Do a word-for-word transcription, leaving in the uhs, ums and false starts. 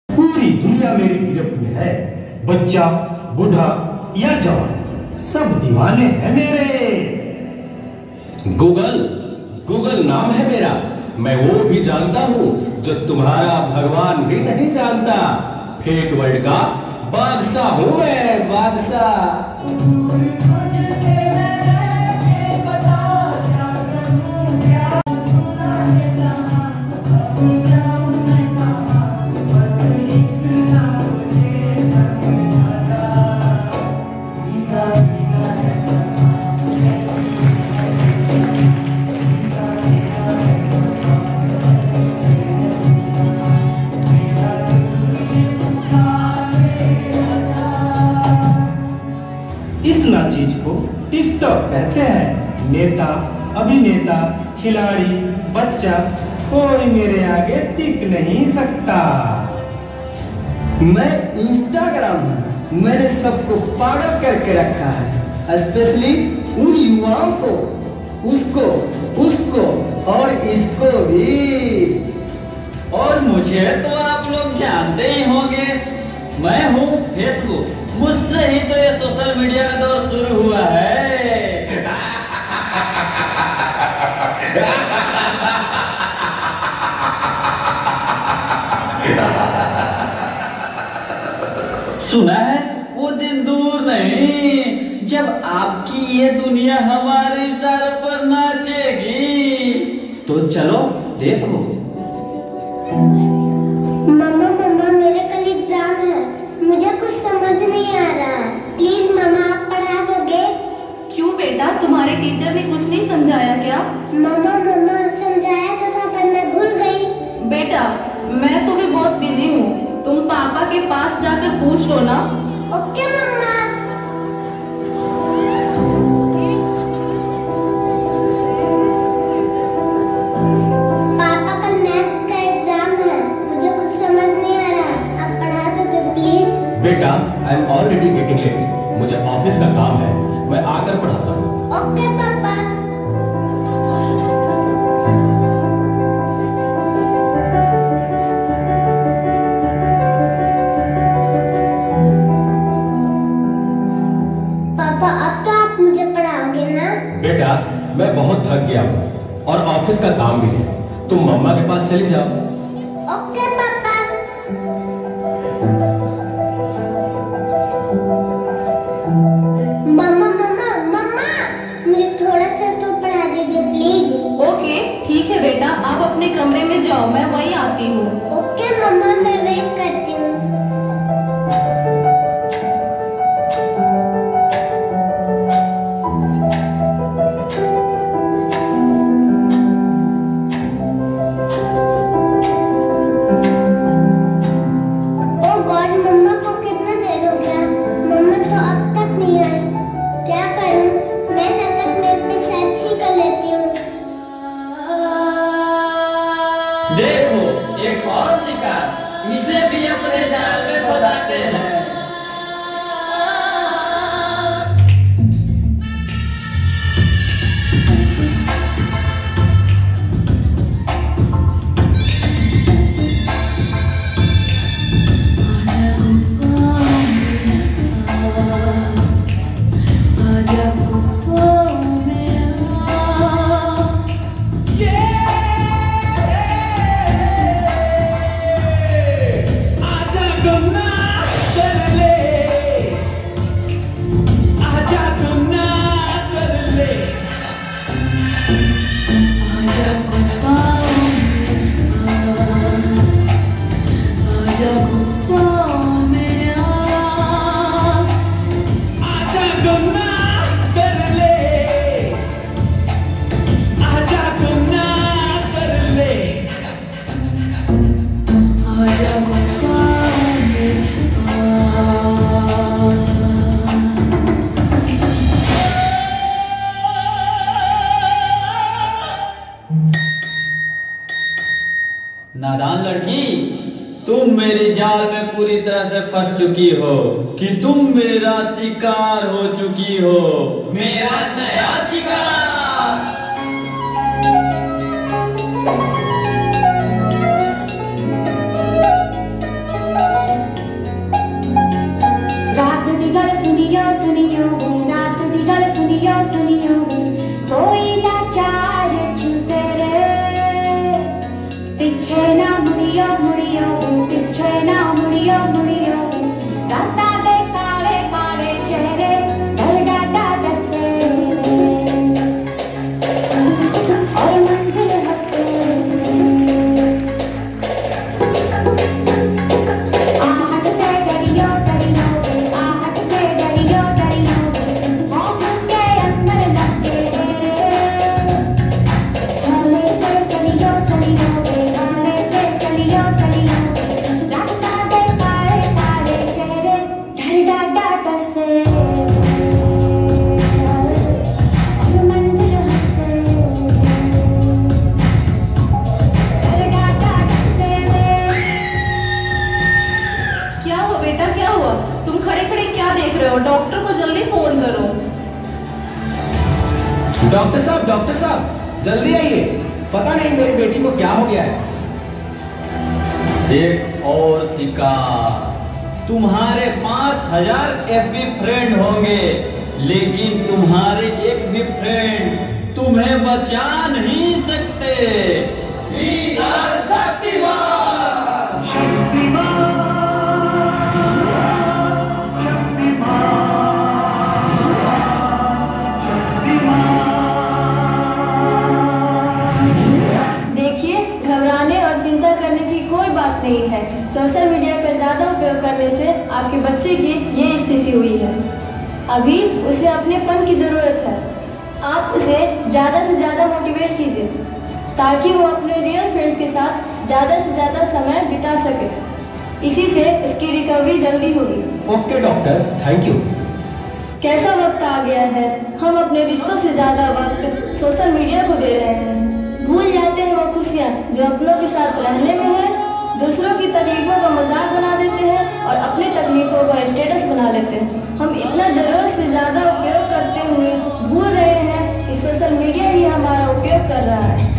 पूरी दुनिया मेरी गिरफ्त में है। बच्चा, बूढ़ा या जवान, सब दीवाने हैं मेरे। गूगल, गूगल नाम है मेरा। मैं वो भी जानता हूँ जो तुम्हारा भगवान भी नहीं जानता। फेक वर्ल्ड का बादशाह हूँ मैं, बादशाह। इस नाचीज को टिकटॉक कहते हैं। नेता, अभिनेता, खिलाड़ी, बच्चा, कोई मेरे आगे टिक नहीं सकता। मैं इंस्टाग्राम हूँ। मैंने सबको पागल करके रखा है, स्पेशली उन युवाओं को, उसको, उसको और इसको भी। और मुझे तो आप लोग जानते ही होंगे, मैं हूँ फेसबुक। मुझसे ही तो ये सोशल मीडिया का दौर शुरू हुआ है। सुना है वो दिन दूर नहीं जब आपकी ये दुनिया हमारे इशारों पर नाचेगी। तो चलो देखो। मम्मा मम्मा मेरे कल एग्जाम है, मुझे कुछ समझ नहीं आ रहा। प्लीज मम्मा आप पढ़ा दोगे? क्यों बेटा, तुम्हारे टीचर ने कुछ नहीं समझाया क्या? मम्मा मम्मा समझाया तो था पर मैं भूल गई। बेटा मैं तो भी बहुत बिजी हूँ, तुम पापा के पास जाकर पूछ लो ना। Okay mama. पापा कल मैथ्स का एग्जाम है, मुझे कुछ समझ नहीं आ रहा, आप पढ़ा दोगे प्लीज? बेटा, I am already getting late. मुझे ऑफिस का काम है, मैं आकर पढ़ाता हूँ। ओके पापा। पापा अब तो आप मुझे पढ़ाओगे ना? बेटा, मैं बहुत थक गया हूँ और ऑफिस का काम भी है। तुम मम्मा के पास चली जाओ। ओके पापा। मम्मा मम्मा मम्मा मुझे थोड़ा सा तो पढ़ा दीजिए प्लीज। ओके ठीक है बेटा, आप अपने कमरे में जाओ, मैं वहीं आती हूँ। ओके मम्मा मैं वेट करती हूँ। देखो एक और शिकार, इसे भी अपने जाल में फंसाते हैं। नादान लड़की, तुम मेरी जाल में पूरी तरह से फंस चुकी हो कि तुम मेरा शिकार हो चुकी हो, मेरा नया शिकार। पिछेना मुड़िया मुड़िया वे पिछेना मुड़िया मुड़िया वे राता दे काले काले चेहरे डर डाटा दसे और मंजिल हंसे आहट से डरियो डरियो वे आहट से डरियो डरियो वे मौसम के अंदर लगे हाले से चलियो चलियो वे हाले से चलियो चलियो राता दे काले काले चेहरे डर डाटा दसे और मंजिल हंसे डर डाटा दसे क्या हुआ बेटा, क्या हुआ? तुम खड़े खड़े क्या देख रहे हो? डॉक्टर को जल्दी फोन करो। डॉक्टर साहब, डॉक्टर साहब जल्दी आइए, पता नहीं मेरी बेटी को क्या हो गया है। एक और शिकार। तुम्हारे पांच हजार एफ बी फ्रेंड होंगे, लेकिन तुम्हारे एक भी फ्रेंड तुम्हें बचा नहीं सकते। वीर शक्तिमान। देखिए, घबराने और चिंता करने की कोई बात नहीं है। सोशल मीडिया का ज्यादा उपयोग करने से आपके बच्चे की ये स्थिति हुई है। अभी उसे अपनेपन की जरूरत है। आप उसे ज्यादा से ज्यादा मोटिवेट कीजिए ताकि वो अपने रियल फ्रेंड्स के साथ ज्यादा से ज्यादा समय बिता सके। इसी से उसकी रिकवरी जल्दी होगी। Okay doctor, thank you. कैसा वक्त आ गया है, हम अपने रिश्तों से ज्यादा वक्त सोशल मीडिया को दे रहे हैं। भूल जाते हैं वो खुशियाँ जो अपनों के साथ रहने में है। दूसरों की तकलीफों का मजाक बना देते हैं और अपनी तकलीफों का स्टेटस बना लेते हैं। हम इतना जरूरत से ज्यादा उपयोग करते हुए भूल रहे हैं कि सोशल मीडिया ही हमारा उपयोग कर रहा है।